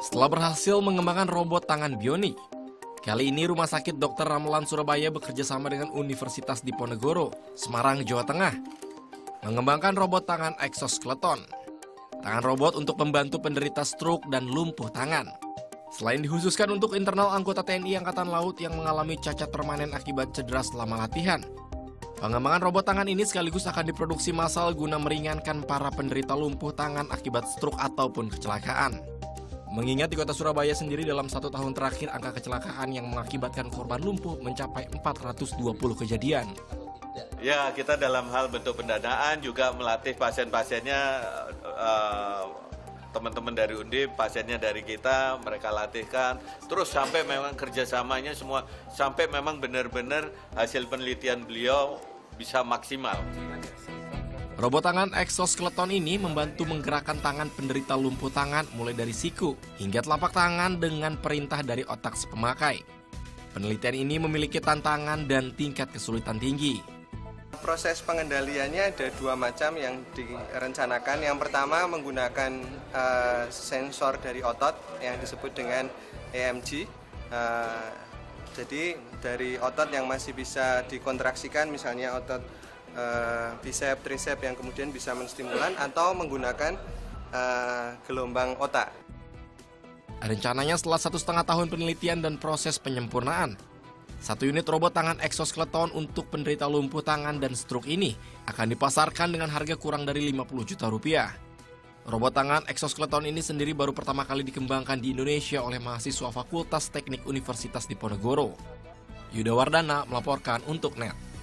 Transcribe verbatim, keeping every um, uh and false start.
Setelah berhasil mengembangkan robot tangan bionik, kali ini Rumah Sakit Dokter Ramelan Surabaya bekerja sama dengan Universitas Diponegoro, Semarang, Jawa Tengah, mengembangkan robot tangan exoskeleton. Tangan robot untuk membantu penderita stroke dan lumpuh tangan. Selain dikhususkan untuk internal anggota T N I Angkatan Laut yang mengalami cacat permanen akibat cedera selama latihan, pengembangan robot tangan ini sekaligus akan diproduksi massal guna meringankan para penderita lumpuh tangan akibat stroke ataupun kecelakaan. Mengingat di kota Surabaya sendiri dalam satu tahun terakhir angka kecelakaan yang mengakibatkan korban lumpuh mencapai empat ratus dua puluh kejadian. Ya, kita dalam hal bentuk pendanaan juga melatih pasien-pasiennya, uh, teman-teman dari Undip, pasiennya dari kita, mereka latihkan. Terus sampai memang kerjasamanya semua, sampai memang benar-benar hasil penelitian beliau bisa maksimal. Robot tangan exoskeleton ini membantu menggerakkan tangan penderita lumpuh tangan mulai dari siku hingga telapak tangan dengan perintah dari otak si pemakai. Penelitian ini memiliki tantangan dan tingkat kesulitan tinggi. Proses pengendaliannya ada dua macam yang direncanakan. Yang pertama menggunakan uh, sensor dari otot yang disebut dengan E M G. Uh, jadi dari otot yang masih bisa dikontraksikan, misalnya otot Uh, bicep, tricep yang kemudian bisa menstimulan atau menggunakan uh, gelombang otak. Rencananya setelah satu setengah tahun penelitian dan proses penyempurnaan, satu unit robot tangan exoskeleton untuk penderita lumpuh tangan dan stroke ini akan dipasarkan dengan harga kurang dari lima puluh juta rupiah. Robot tangan exoskeleton ini sendiri baru pertama kali dikembangkan di Indonesia oleh mahasiswa Fakultas Teknik Universitas Diponegoro. Yuda Wardana melaporkan untuk N E T.